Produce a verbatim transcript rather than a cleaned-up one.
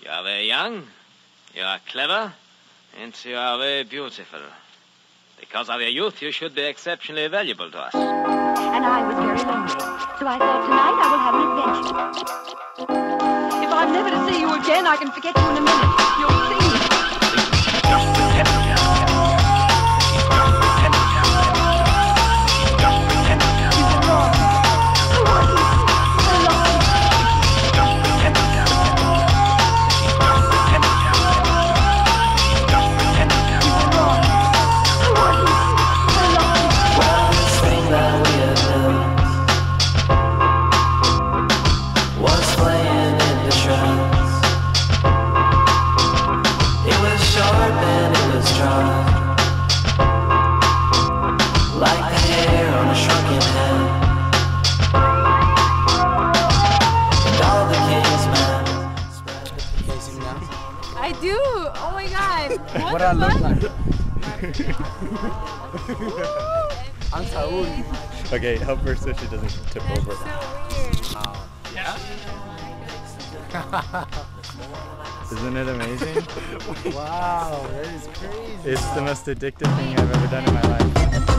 You are very young, you are clever, and you are very beautiful. Because of your youth, you should be exceptionally valuable to us. And I was very lonely, so I thought tonight I will have an adventure. If I'm never to see you again, I can forget you in a minute. You'll see. Just pretend, Jack. Just pretend, Jack. Just pretend, Jack. You were wrong. I want you. I love you. Just pretend, Jack. Just pretend, Jack. Just pretend, Jack. You were wrong. I want you. I love you. Well, this thing that we had built was playing in the trance. It was sharp and it was dry, like the hair on a shrunken head. And all the king's men spread. I do! Oh my god! What, What the I look fuck? like. I'm Saul. Okay, help her so she doesn't tip That's over. so weird. Yeah? Isn't it amazing? Wow, that is crazy. It's the most addictive thing I've ever done in my life.